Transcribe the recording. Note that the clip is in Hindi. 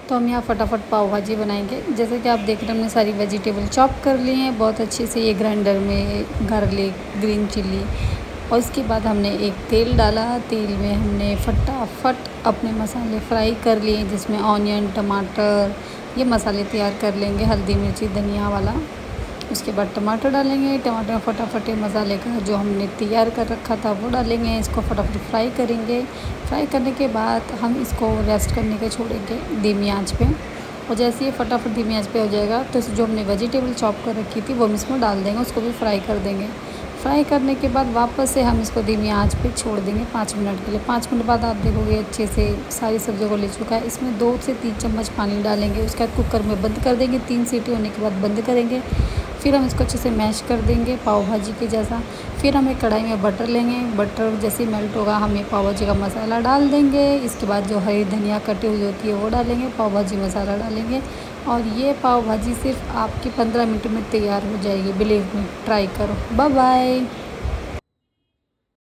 तो हम यहाँ फटाफट पाव भाजी बनाएंगे। जैसे कि आप देख रहे हैं हमने सारी वेजिटेबल चॉप कर ली हैं बहुत अच्छे से। ये ग्राइंडर में गार्लिक, ग्रीन चिल्ली और उसके बाद हमने एक तेल डाला। तेल में हमने फटाफट अपने मसाले फ्राई कर लिए, जिसमें ऑनियन, टमाटर, ये मसाले तैयार कर लेंगे, हल्दी मिर्ची धनिया वाला। उसके बाद टमाटर डालेंगे। टमाटर फटाफट मसाले का जो हमने तैयार कर रखा था वो डालेंगे। इसको फटाफट फ्राई करेंगे। फ्राई करने के बाद हम इसको रेस्ट करने के छोड़ेंगे धीमी आंच पे। और जैसे ये फटाफट धीमी आंच पे हो जाएगा तो जो हमने वेजिटेबल चॉप कर रखी थी वो हम इसमें डाल देंगे, उसको भी फ्राई कर देंगे। फ्राई करने के बाद वापस से हम इसको धीमी आंच पे छोड़ देंगे 5 मिनट के लिए। 5 मिनट बाद आप देखोगे अच्छे से सारी सब्जियों को ले चुका है। इसमें 2 से 3 चम्मच पानी डालेंगे। उसके बाद कुकर में बंद कर देंगे। 3 सीटी होने के बाद बंद करेंगे। फिर हम इसको अच्छे से मैश कर देंगे पाव भाजी के जैसा। फिर हम एक कढ़ाई में बटर लेंगे। बटर जैसे मेल्ट होगा हम ये पाव भाजी का मसाला डाल देंगे। इसके बाद जो हरी धनिया कटी हुई होती है वो डालेंगे, पाव भाजी मसाला डालेंगे और ये पाव भाजी सिर्फ आपकी 15 मिनट में तैयार हो जाएगी। बिलीव मी, ट्राई करो। Bye bye.